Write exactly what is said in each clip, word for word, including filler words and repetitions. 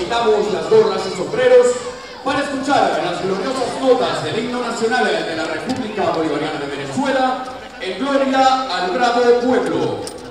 quitamos las gorras y sombreros para escuchar las gloriosas notas del himno nacional de la República Bolivariana de Venezuela en gloria al bravo pueblo.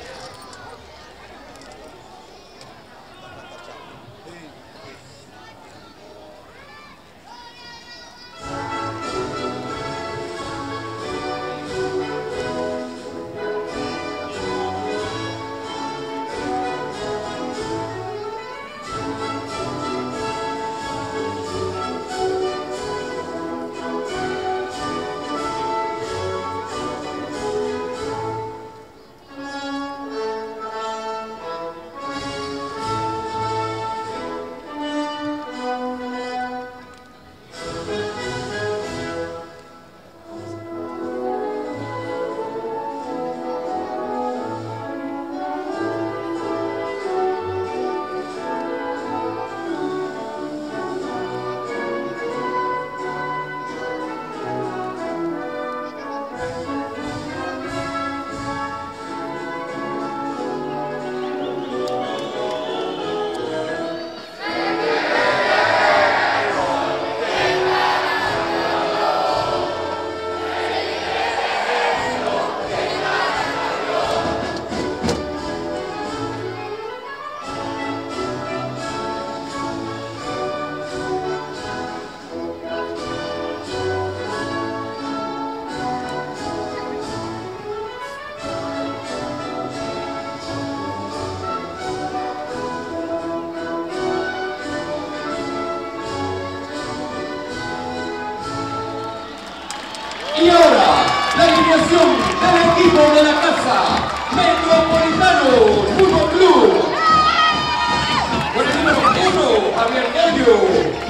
Y ahora, la alineación del equipo de la casa, Metropolitano Fútbol Club. Con el número uno, Javier Gallo.